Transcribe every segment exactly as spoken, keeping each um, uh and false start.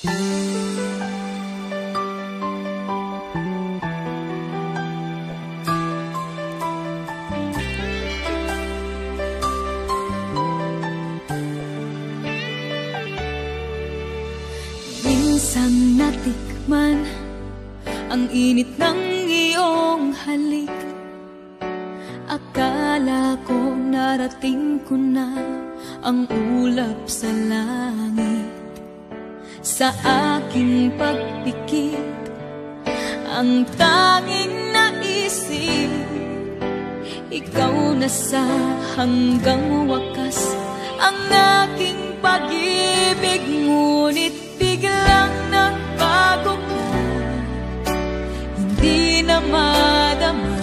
Minsan natikman ang init ng iyong halik. Akala ko narating ko na ang ulap sa langit. Sa aking pagpikit, ang tanging naisip, ikaw na sa hanggang wakas ang aking pag-ibig. Ngunit biglang nagbago ka, hindi na madama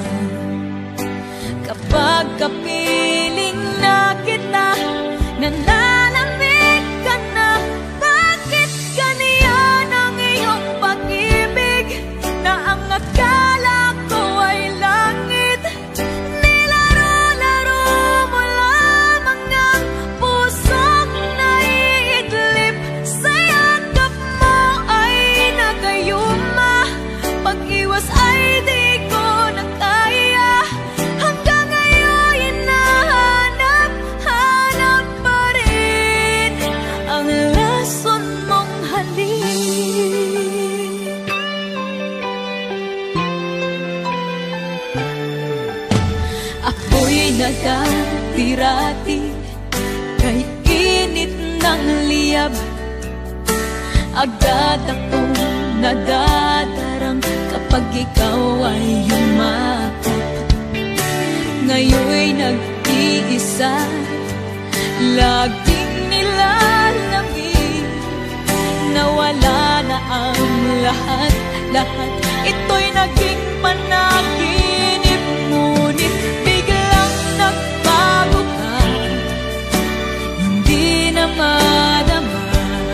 kapag kapiling na kita, nanalamig ka na. Bakit ganyan ang iyong pag-ibig na ang akala ko ay langit? Nilaro-laro mo lamang ang pusong naiidlip. Sa yakap mo ay nagayuma, pag-iwas ay di ko na kaya. Hanggang ngayon hinahanap-hanap pa rin ang lason mong halik. Ako'y nagati-rati kay init ng liyab. Agad akong nadadarang kapag ikaw ay yumakap. Ngayon'y nag-iisa, laging nilalamig. Nawala na ang lahat-lahat, ito'y naging panaginip. Ngunit biglang nagbago ka, hindi na madama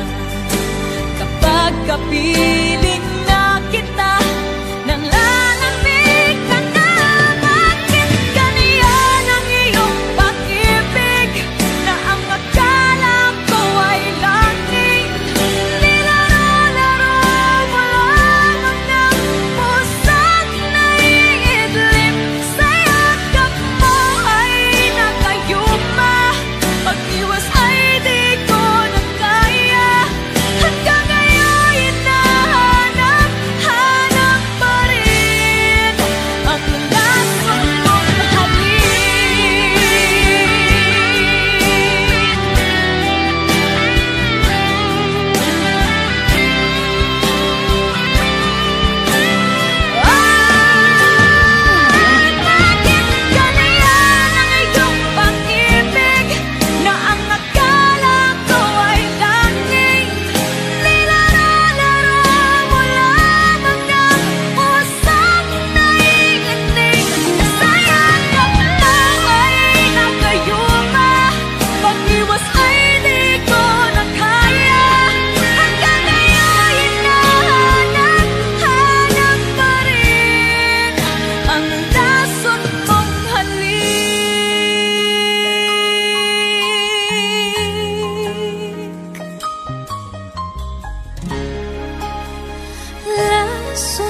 kapag kapiling na kita, nang lalamig ka na. Bakit ganyan ang iyong pag-ibig na ang akala ko ay langit? Nilaro-laro mo lamang ang pusong naiidlip. Sa yakap mo ay nagayuma, pag-iwas ay di ko na kaya. Hanggang ngayon hinahanap-hanap pa rin ang lason mong halik. Bakit ganyan ang iyong pag-ibig na ang akala ko ay langit? Nilaro-laro mo lamang ang pusong naiinig. Sa yakap mo ay nagayuma, pag-iwas ay di ko na kaya. Hanggang ngayon hinahanap-hanap pa rin ang lason mong halik. Lason